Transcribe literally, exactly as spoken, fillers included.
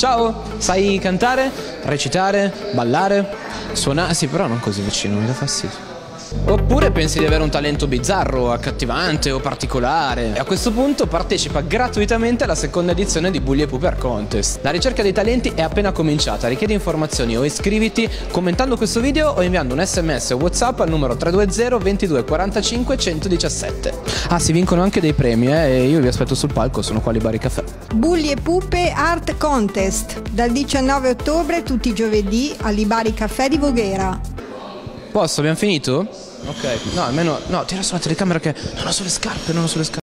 Ciao, sai cantare, recitare, ballare, suonare? Sì, però non così vicino, mi dà fastidio. Oppure pensi di avere un talento bizzarro, accattivante o particolare? E a questo punto partecipa gratuitamente alla seconda edizione di Bulli e Puper Contest. La ricerca dei talenti è appena cominciata. Richiedi informazioni o iscriviti commentando questo video o inviando un sms o WhatsApp al numero tre due zero ventidue quarantacinque centodiciassette. Ah, si vincono anche dei premi, eh? E io vi aspetto sul palco, sono qua Libari Caffè. Bulli e Pupe Art Contest dal diciannove ottobre tutti i giovedì al Libari Caffè di Voghera. Posso? Abbiamo finito? Ok. No, almeno... No, tira sulla telecamera che non ho sulle scarpe, non ho sulle scarpe.